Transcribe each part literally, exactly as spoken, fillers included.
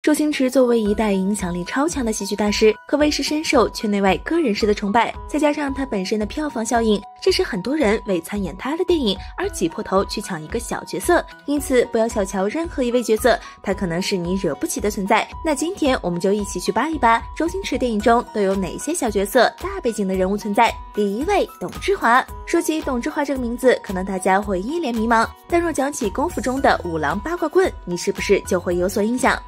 周星驰作为一代影响力超强的喜剧大师，可谓是深受圈内外各人士的崇拜。再加上他本身的票房效应，这使很多人为参演他的电影而挤破头去抢一个小角色。因此，不要小瞧任何一位角色，他可能是你惹不起的存在。那今天我们就一起去扒一扒周星驰电影中都有哪些小角色、大背景的人物存在。第一位，董志华。说起董志华这个名字，可能大家会一脸迷茫，但若讲起功夫中的五郎八卦棍，你是不是就会有所印象？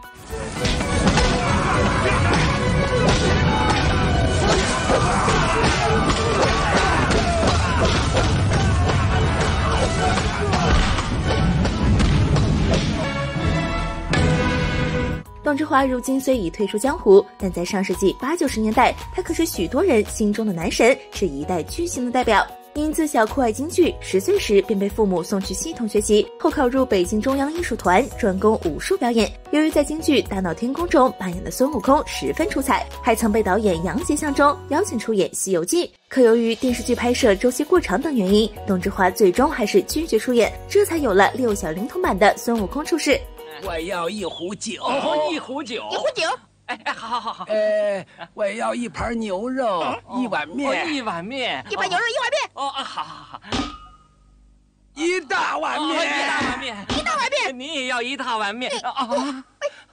董志华如今虽已退出江湖，但在上世纪八九十年代，他可是许多人心中的男神，是一代巨星的代表。因自小酷爱京剧，十岁时便被父母送去系统学习，后考入北京中央艺术团，专攻武术表演。由于在京剧《大闹天宫》中扮演的孙悟空十分出彩，还曾被导演杨洁相中，邀请出演《西游记》。可由于电视剧拍摄周期过长等原因，董志华最终还是拒绝出演，这才有了六小龄童版的孙悟空出世。 我要一壶酒， 哦，一壶酒， 一壶酒。 哎哎，好好好好。 呃，我要一盘牛肉， 嗯、 一碗面、 哦，一碗面， 一盘牛肉，一碗面。 哦啊，好好好。 一大碗面， 哦、一大碗面， 一大碗面。 你也要一大碗面啊！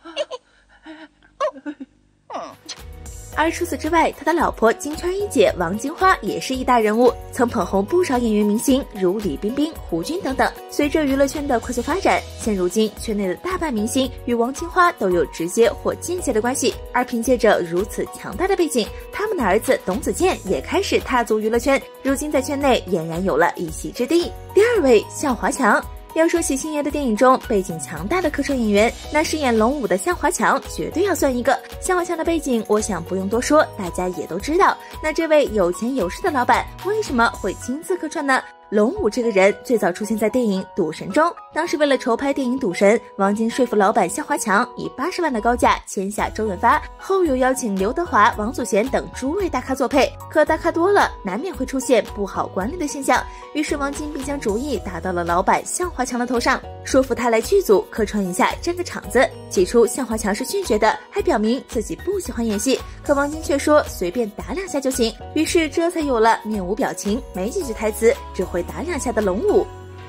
嗯。 而除此之外，他的老婆金圈一姐王金花也是一大人物，曾捧红不少演员明星，如李冰冰、胡军等等。随着娱乐圈的快速发展，现如今圈内的大半明星与王金花都有直接或间接的关系。而凭借着如此强大的背景，他们的儿子董子健也开始踏足娱乐圈，如今在圈内俨然有了一席之地。第二位，向华强。要说喜星爷的电影中背景强大的客串演员，那饰演龙武的向华强绝对要算一个。向华强的背景我想不用多说，大家也都知道。那这位有钱有势的老板为什么会亲自客串呢？龙武这个人最早出现在电影《赌神》中，当时为了筹拍电影《赌神》，王晶说服老板向华强以八十万的高价签下周润发，后又邀请刘德华、王祖贤等诸位大咖作配。可大咖多了，难免会出现不好管理的现象，于是王晶便将主意打到了老板向华强的头上，说服他来剧组客串一下这个场子。起初向华强是拒绝的，还表明自己不喜欢演戏，可王晶却说随便打两下就行，于是这才有了面无表情、没几句台词，只会打两下的龙武。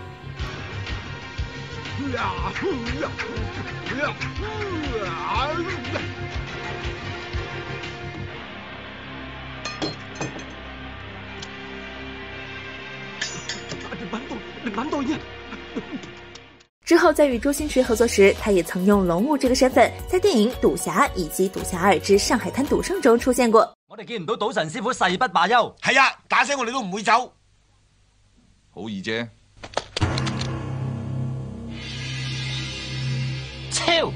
之后在与周星驰合作时，他也曾用龍武這個身份在電影《賭俠》以及《賭俠二之上海灘賭聖》中出現過。 我哋見唔到賭神師傅誓不罷休。 係啊，打死我哋都唔會走。 好易啫。 超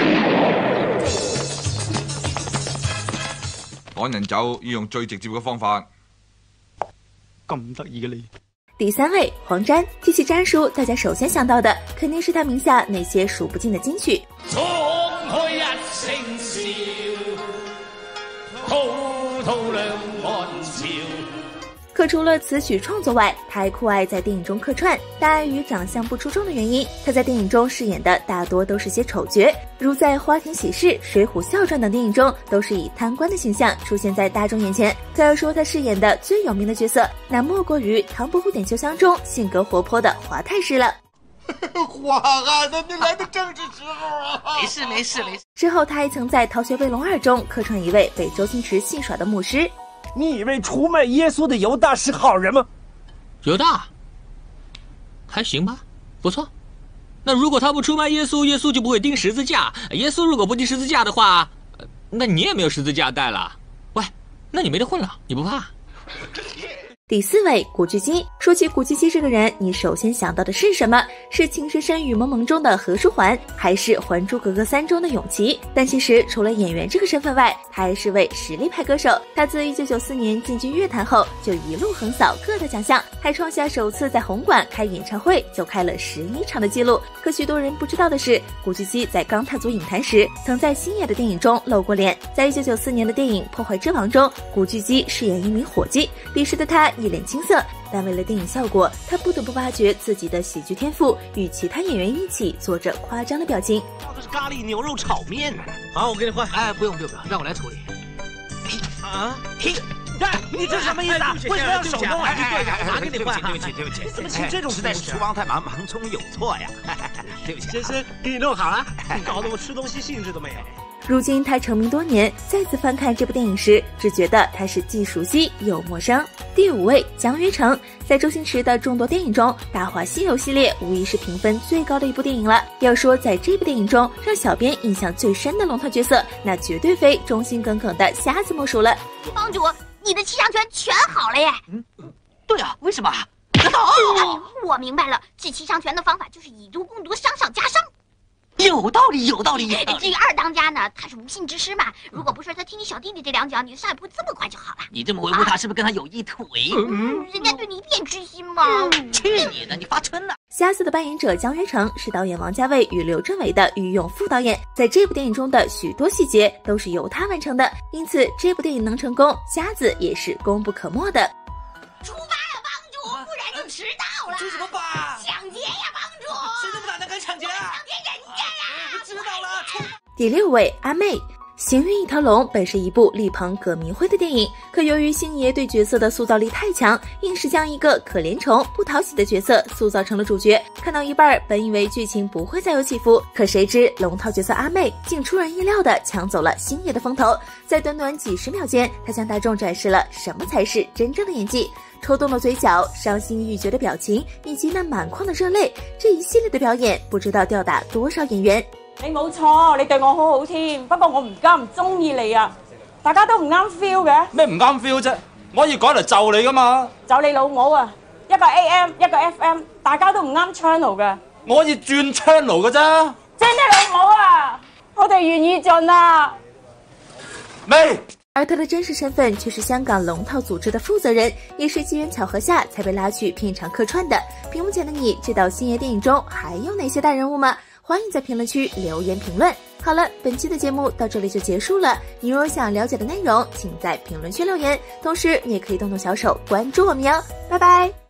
趕人走要用最直接嘅方法。 咁得意嘅你。 第三位，黃沾。提起沾叔，大家首先想到的肯定是他名下那些數不盡的金曲。 衝開一聲笑，滔滔兩岸潮。 可除了词曲创作外，他还酷爱在电影中客串，但碍于长相不出众的原因，他在电影中饰演的大多都是些丑角，如在《花田喜事》《水浒笑传》等电影中，都是以贪官的形象出现在大众眼前。可要说他饰演的最有名的角色，那莫过于《唐伯虎点秋香》中性格活泼的华太师了。 华啊，你来的正是时候啊！ 没事没事没事。 之后他还曾在《逃学威龙二》中客串一位被周星驰戏耍的牧师。 你以为出卖耶稣的犹大是好人吗？ 犹大还行吧，不错。那如果他不出卖耶稣，耶稣就不会钉十字架。耶稣如果不钉十字架的话，那你也没有十字架带了。喂，那你没得混了，你不怕？ 第四位，古巨基。说起古巨基这个人，你首先想到的是什么？是《情深深雨蒙蒙》中的何书桓，还是《还珠格格三》中的永琪？但其实除了演员这个身份外，他还是位实力派歌手。他自一九九四年进军乐坛后，就一路横扫各大奖项，还创下首次在红馆开演唱会就开了十一场的记录。可许多人不知道的是，古巨基在刚踏足影坛时，曾在星爷的电影中露过脸。在一九九四年的电影《破坏之王》中，古巨基饰演一名伙计，彼时的他一脸青涩，但为了电影效果，他不得不挖掘自己的喜剧天赋，与其他演员一起做着夸张的表情。 这是咖喱牛肉炒面。 好，我给你换。 哎，不用不用不用，让我来处理。 啊， 停！你这什么意思啊？为什么要手动啊？ 对呀，我拿给你换。 对不起对不起， 你怎么请这种？ 实在是厨房太忙，忙中有错呀。对不起， 先生，给你弄好了。 你搞得我吃东西兴致都没有。 如今他成名多年，再次翻看这部电影时，只觉得他是既熟悉又陌生。第五位，江约成，在周星驰的众多电影中，《大话西游》系列无疑是评分最高的一部电影了。要说在这部电影中让小编印象最深的龙套角色，那绝对非忠心耿耿的瞎子莫属了。 帮主，你的气象拳全好了耶！ 嗯，对啊，为什么？ 哦，我明白了，治气象拳的方法就是以毒攻毒，伤上加伤。 有道理，有道理。 至于二当家呢，他是无心之师嘛。如果不是他踢你小弟弟这两脚，你上一步这么快就好了。 你这么维护他，是不是跟他有一腿？ 嗯，人家对你一片痴心嘛。 嗯、去你的，你发春了。 瞎子的扮演者江约成是导演王家卫与刘镇伟的御用副导演，在这部电影中的许多细节都是由他完成的，因此这部电影能成功，瞎子也是功不可没的。 出发了，帮主，不然就迟到了。 出什么发？ 抢劫呀，帮主！ 谁这么胆敢抢劫啊？ 抢劫人家呀！ 我知道了，冲！ 第六位，阿妹。行运一条龙本是一部力捧葛明辉的电影，可由于星爷对角色的塑造力太强，硬是将一个可怜虫不讨喜的角色塑造成了主角。看到一半，本以为剧情不会再有起伏，可谁知龙套角色阿妹竟出人意料地抢走了星爷的风头。在短短几十秒间，她向大众展示了什么才是真正的演技。抽动的嘴角、伤心欲绝的表情，以及那满眶的热泪，这一系列的表演，不知道吊打多少演員。 你冇錯，你對我好好添，不過我唔啱唔中意你啊！大家都唔啱 feel 嘅。 咩唔啱 feel 啫？我可以改嚟就你噶嘛？ 就你老母啊！一個 A M， 一個 F M， 大家都唔啱 channel 嘅。 我可以轉 channel 嘅啫。 真係老母啊！我哋願意盡啊！ 咩？ 而他的真实身份却是香港龙套组织的负责人，也是机缘巧合下才被拉去片场客串的。屏幕前的你知道星爷电影中还有哪些大人物吗？欢迎在评论区留言评论。好了，本期的节目到这里就结束了。你如果想了解的内容，请在评论区留言，同时你也可以动动小手关注我们哟。拜拜。